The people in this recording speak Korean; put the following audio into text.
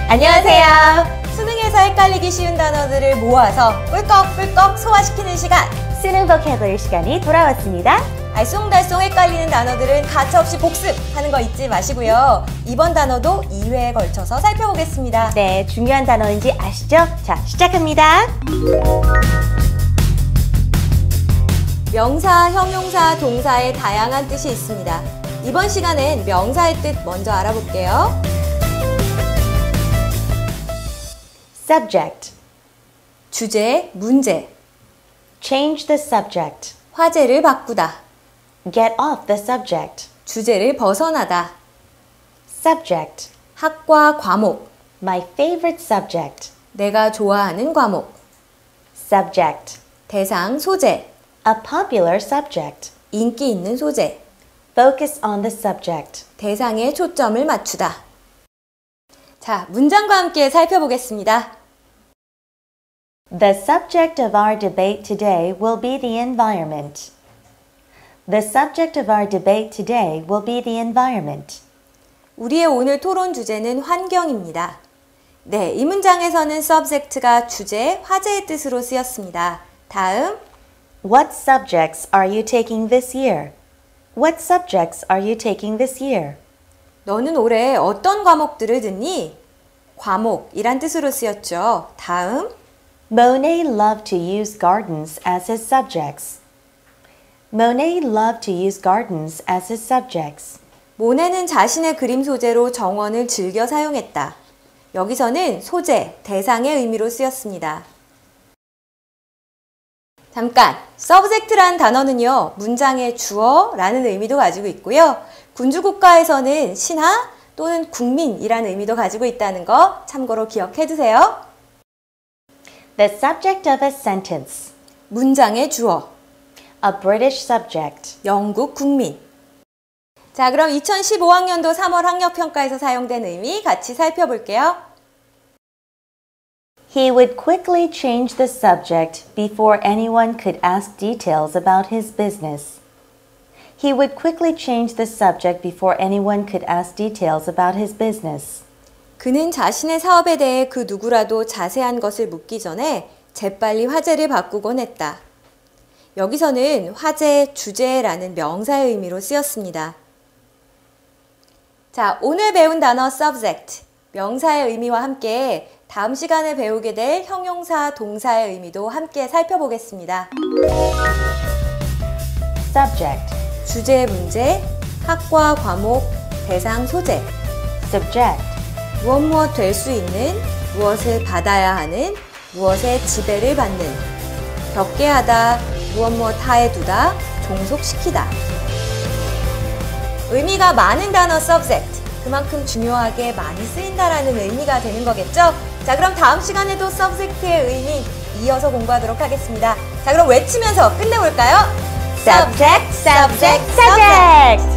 안녕하세요. 수능에서 헷갈리기 쉬운 단어들을 모아서 꿀꺽꿀꺽 소화시키는 시간, 수능 보캐블러리 시간이 돌아왔습니다. 알쏭달쏭 헷갈리는 단어들은 가차없이 복습하는 거 잊지 마시고요. 이번 단어도 2회에 걸쳐서 살펴보겠습니다. 네, 중요한 단어인지 아시죠? 자, 시작합니다. 명사, 형용사, 동사의 다양한 뜻이 있습니다. 이번 시간엔 명사의 뜻 먼저 알아볼게요. Subject. 주제, 문제. Change the subject. 화제를 바꾸다. Get off the subject. 주제를 벗어나다. Subject. 학과, 과목. My favorite subject. 내가 좋아하는 과목. Subject. 대상, 소재. A popular subject. 인기 있는 소재. Focus on the subject. 대상에 초점을 맞추다. 자, 문장과 함께 살펴보겠습니다. The subject of our debate today will be the environment. The subject of our debate today will be the environment. 우리의 오늘 토론 주제는 환경입니다. 네, 이 문장에서는 subject가 주제, 화제의 뜻으로 쓰였습니다. 다음, What subjects are you taking this year? What subjects are you taking this year? 너는 올해 어떤 과목들을 듣니? 과목이란 뜻으로 쓰였죠. 다음, Monet loved to use gardens as his subjects. Monet loved to use gardens as his subjects. 모네는 자신의 그림 소재로 정원을 즐겨 사용했다. 여기서는 소재, 대상의 의미로 쓰였습니다. 잠깐, subject란 단어는요, 문장의 주어라는 의미도 가지고 있고요. 군주국가에서는 신하 또는 국민이라는 의미도 가지고 있다는 거 참고로 기억해 두세요. The subject of a sentence. 문장의 주어. A British subject. 영국 국민. 자, 그럼 2015학년도 3월 학력평가에서 사용된 의미 같이 살펴볼게요. He would quickly change the subject before anyone could ask details about his business. He would quickly change the subject before anyone could ask details about his business. 그는 자신의 사업에 대해 그 누구라도 자세한 것을 묻기 전에 재빨리 화제를 바꾸곤 했다. 여기서는 화제, 주제라는 명사의 의미로 쓰였습니다. 자, 오늘 배운 단어 subject, 명사의 의미와 함께 다음 시간에 배우게 될 형용사, 동사의 의미도 함께 살펴보겠습니다. Subject. 주제, 문제, 학과, 과목, 대상, 소재. Subject. 무엇 될 수 있는, 무엇을 받아야 하는, 무엇의 지배를 받는. 격계하다, 무엇 하에 두다, 종속시키다. 의미가 많은 단어 subject. 그만큼 중요하게 많이 쓰인다라는 의미가 되는 거겠죠? 자, 그럼 다음 시간에도 subject의 의미 이어서 공부하도록 하겠습니다. 자, 그럼 외치면서 끝내볼까요? Subject, subject, subject.